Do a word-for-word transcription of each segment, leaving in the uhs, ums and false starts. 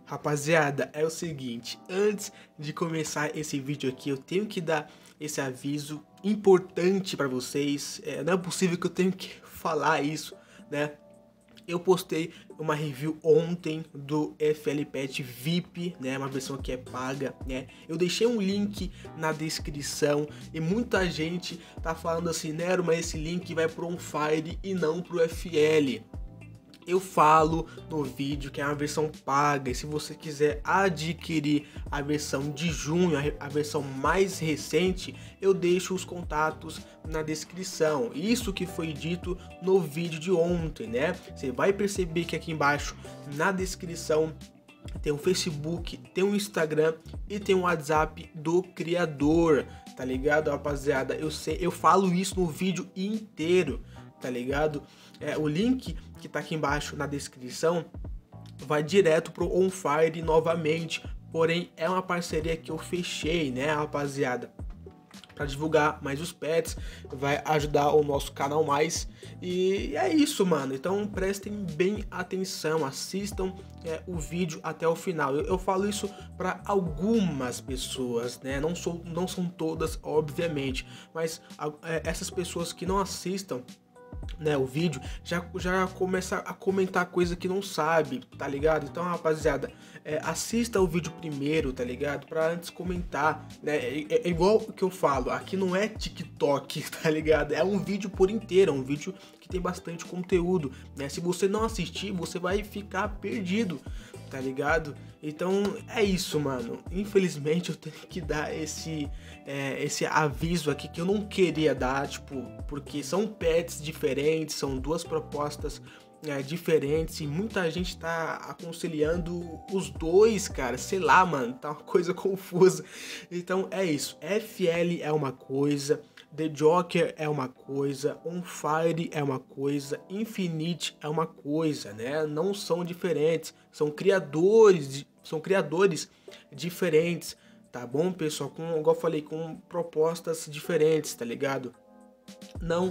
Rapaziada, é o seguinte, antes de começar esse vídeo aqui, eu tenho que dar esse aviso importante para vocês. É, não é possível que eu tenha que falar isso, né? Eu postei uma review ontem do F L Pet V I P, né, uma versão que é paga, né? Eu deixei um link na descrição e muita gente tá falando assim, Nero, mas esse link vai pro OnFire e não pro F L. Eu falo no vídeo que é uma versão paga, e se você quiser adquirir a versão de junho, a versão mais recente, eu deixo os contatos na descrição. Isso que foi dito no vídeo de ontem, né? Você vai perceber que aqui embaixo na descrição tem o Facebook, tem o Instagram e tem o WhatsApp do criador, tá ligado, rapaziada? Eu sei, eu falo isso no vídeo inteiro, tá ligado? É, o link que tá aqui embaixo na descrição vai direto pro OnFire novamente, porém é uma parceria que eu fechei, né, rapaziada, para divulgar mais os pets, vai ajudar o nosso canal mais, e é isso, mano. Então prestem bem atenção, assistam é, o vídeo até o final. Eu, eu falo isso para algumas pessoas, né? Não sou, não são todas, obviamente, mas é, essas pessoas que não assistam, né, o vídeo, já, já começa a comentar coisa que não sabe, tá ligado? Então, rapaziada, é, assista o vídeo primeiro, tá ligado? Pra antes comentar, né? É, é igual que eu falo, aqui não é TikTok, tá ligado? É um vídeo por inteiro, é um vídeo que tem bastante conteúdo, né? Se você não assistir, você vai ficar perdido, tá ligado? Então é isso, mano. Infelizmente eu tenho que dar esse, é, esse aviso aqui que eu não queria dar, tipo, porque são pets diferentes, são duas propostas é, diferentes e muita gente tá aconselhando os dois, cara. Sei lá, mano, tá uma coisa confusa. Então é isso. F L é uma coisa, The Joker é uma coisa, OnFire é uma coisa, Infinite é uma coisa, né? Não são diferentes, são criadores, são criadores diferentes, tá bom, pessoal? Com, igual eu falei, com propostas diferentes, tá ligado? Não,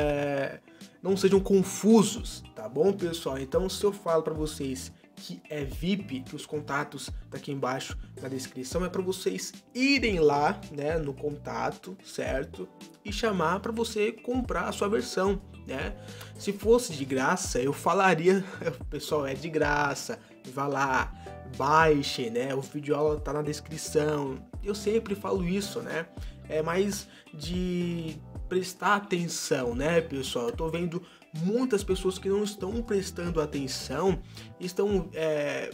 é, não sejam confusos, tá bom, pessoal? Então, se eu falo para vocês que é V I P, que os contatos tá aqui embaixo na descrição, é para vocês irem lá, né, no contato, certo? E chamar para você comprar a sua versão, né? Se fosse de graça, eu falaria, pessoal, é de graça, vá lá, baixe, né? O vídeo aula tá na descrição. Eu sempre falo isso, né? É mais de prestar atenção, né, pessoal? Eu tô vendo muitas pessoas que não estão prestando atenção, estão é,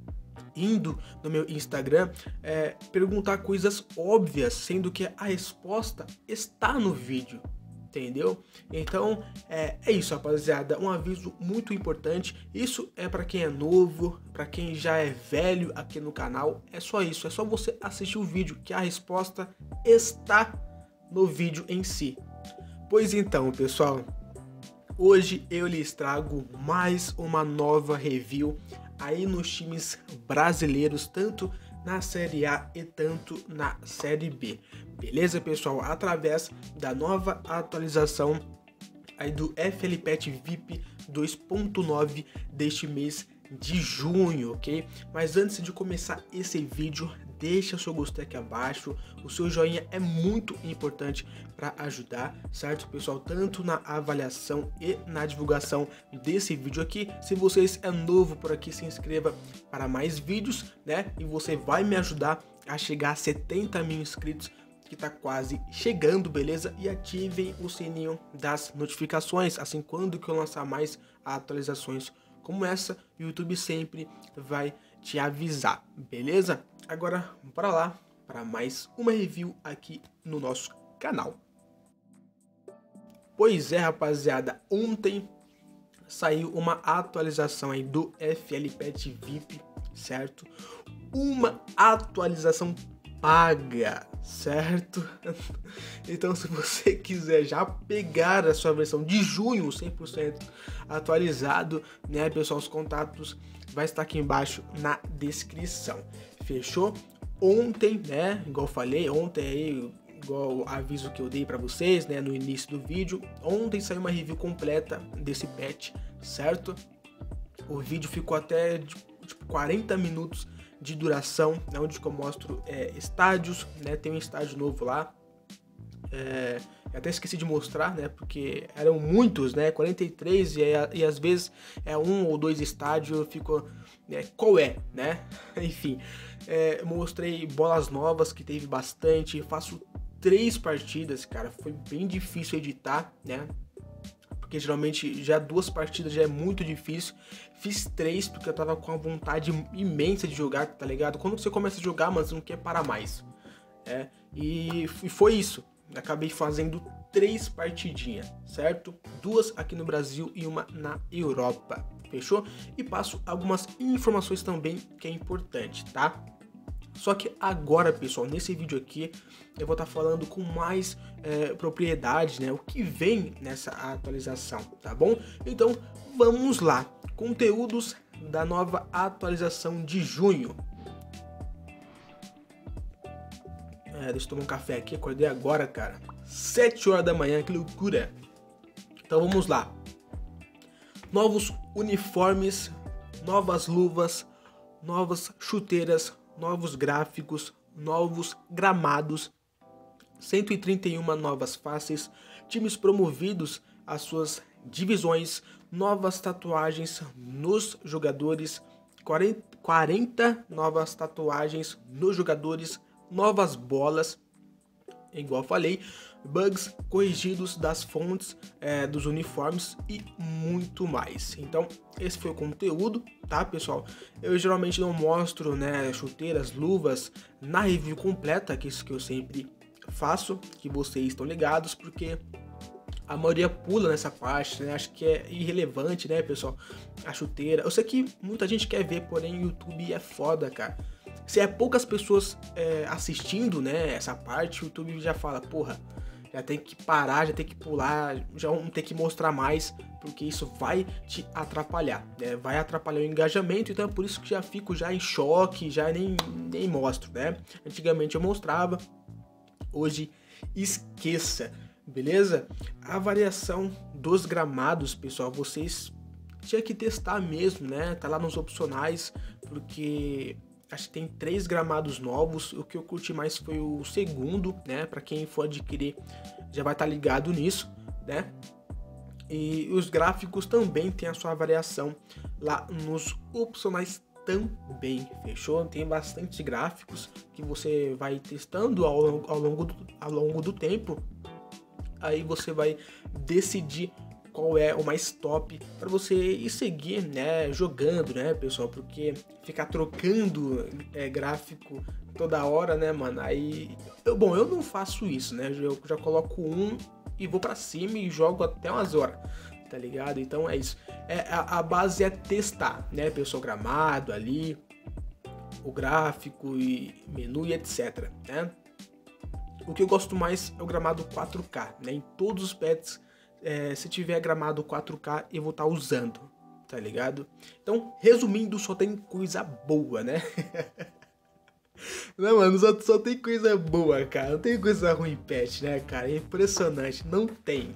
indo no meu Instagram é, perguntar coisas óbvias, sendo que a resposta está no vídeo, entendeu? Então é, é isso, rapaziada, um aviso muito importante. Isso é para quem é novo, para quem já é velho aqui no canal, é só isso, é só você assistir o vídeo que a resposta está no vídeo em si. Pois então, pessoal, hoje eu lhes trago mais uma nova review aí nos times brasileiros, tanto na Série A e tanto na Série B. Beleza, pessoal? Através da nova atualização aí do F L Pet V I P dois ponto nove deste mês de junho, ok? Mas antes de começar esse vídeo, deixa seu gostei aqui abaixo, o seu joinha é muito importante para ajudar, certo, pessoal? Tanto na avaliação e na divulgação desse vídeo aqui. Se vocês é novo por aqui, se inscreva para mais vídeos, né? E você vai me ajudar a chegar a setenta mil inscritos, que tá quase chegando, beleza? E ativem o sininho das notificações, assim quando que eu lançar mais atualizações como essa, o YouTube sempre vai te avisar, beleza? Agora, bora lá para mais uma review aqui no nosso canal. Pois é, rapaziada, ontem saiu uma atualização aí do F L Pet V I P, certo? Uma atualização paga, certo? Então, se você quiser já pegar a sua versão de junho cem por cento atualizado, né, pessoal, os contatos vai estar aqui embaixo na descrição. Fechou? Ontem, né, igual eu falei, ontem aí, igual o aviso que eu dei para vocês, né, no início do vídeo, ontem saiu uma review completa desse pet, certo? O vídeo ficou até tipo quarenta minutos de duração, né, onde eu mostro é, estádios, né, tem um estádio novo lá. É, eu até esqueci de mostrar, né, porque eram muitos, né, quarenta e três, e, e às vezes é um ou dois estádios, eu fico, né, qual é, né, enfim, é, mostrei bolas novas que teve bastante, faço três partidas, cara, foi bem difícil editar, né, porque geralmente já duas partidas já é muito difícil, fiz três porque eu tava com a vontade imensa de jogar, tá ligado? Quando você começa a jogar, mano, você não quer parar mais, é, e foi isso. Acabei fazendo três partidinhas, certo? Duas aqui no Brasil e uma na Europa, fechou? E passo algumas informações também que é importante, tá? Só que agora, pessoal, nesse vídeo aqui, eu vou estar falando com mais é, propriedade, né? O que vem nessa atualização, tá bom? Então, vamos lá. Conteúdos da nova atualização de junho. É, deixa eu tomar um café aqui, acordei agora, cara. sete horas da manhã, que loucura. Então vamos lá. Novos uniformes, novas luvas, novas chuteiras, novos gráficos, novos gramados, cento e trinta e uma novas faces, times promovidos às suas divisões, novas tatuagens nos jogadores, quarenta novas tatuagens nos jogadores, novas bolas, igual falei, bugs corrigidos das fontes é, dos uniformes e muito mais. Então esse foi o conteúdo, tá, pessoal? Eu geralmente não mostro, né, chuteiras, luvas na review completa, que é isso que eu sempre faço, que vocês estão ligados, porque a maioria pula nessa parte, né? Acho que é irrelevante, né, pessoal? A chuteira. Eu sei que muita gente quer ver, porém o YouTube é foda, cara. Se é poucas pessoas é, assistindo, né, essa parte, o YouTube já fala, porra, já tem que parar, já tem que pular, já não tem que mostrar mais, porque isso vai te atrapalhar, né, vai atrapalhar o engajamento, então é por isso que já fico já em choque, já nem, nem mostro, né. Antigamente eu mostrava, hoje esqueça, beleza? A variação dos gramados, pessoal, vocês tinha que testar mesmo, né, tá lá nos opcionais, porque acho que tem três gramados novos. O que eu curti mais foi o segundo, né? Para quem for adquirir já vai estar ligado nisso, né? E os gráficos também tem a sua variação lá nos opcionais também, fechou? Tem bastante gráficos que você vai testando ao longo, ao longo, do, ao longo do tempo. Aí você vai decidir qual é o mais top para você ir seguir, né, jogando, né, pessoal, porque ficar trocando é, gráfico toda hora, né, mano, aí, eu, bom, eu não faço isso, né, eu já coloco um e vou para cima e jogo até umas horas, tá ligado? Então é isso, é, a, a base é testar, né, pessoal, gramado ali, o gráfico e menu e etc, né. O que eu gosto mais é o gramado quatro K, né, em todos os pets. É, se tiver gramado quatro K, eu vou estar tá usando, tá ligado? Então, resumindo, só tem coisa boa, né? Não, mano, só, só tem coisa boa, cara. Não tem coisa ruim, pet, né, cara? É impressionante, não tem.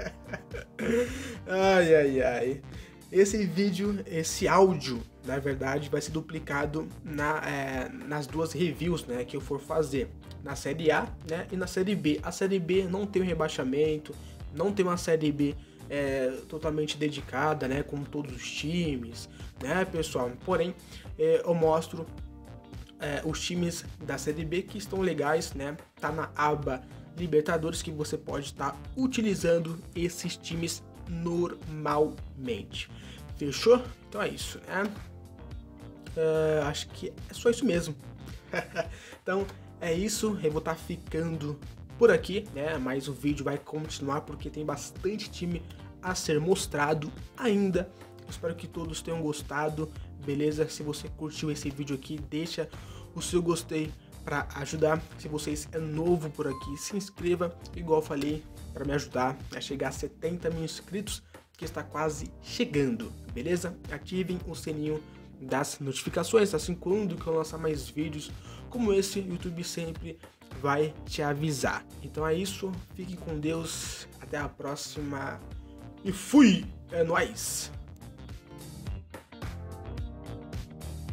Ai, ai, ai. Esse vídeo, esse áudio, na verdade, vai ser duplicado na, é, nas duas reviews, né, que eu for fazer. Na série A, né, e na série B. A série B não tem um rebaixamento, não tem uma série B é, totalmente dedicada, né, com todos os times, né, pessoal. Porém, é, eu mostro é, os times da série B que estão legais, né. Tá na aba Libertadores que você pode estar tá utilizando esses times normalmente. Fechou? Então é isso, né? É, acho que é só isso mesmo. Então é isso. Eu vou estar tá ficando por aqui, né? Mas o vídeo vai continuar porque tem bastante time a ser mostrado ainda. Espero que todos tenham gostado, beleza? Se você curtiu esse vídeo aqui, deixa o seu gostei para ajudar. Se vocês é novo por aqui, se inscreva, igual eu falei, para me ajudar a chegar a setenta mil inscritos, que está quase chegando, beleza? Ativem o sininho das notificações, assim quando que eu lançar mais vídeos como esse, o YouTube sempre vai te avisar. Então é isso, fique com Deus, até a próxima e fui! É nóis!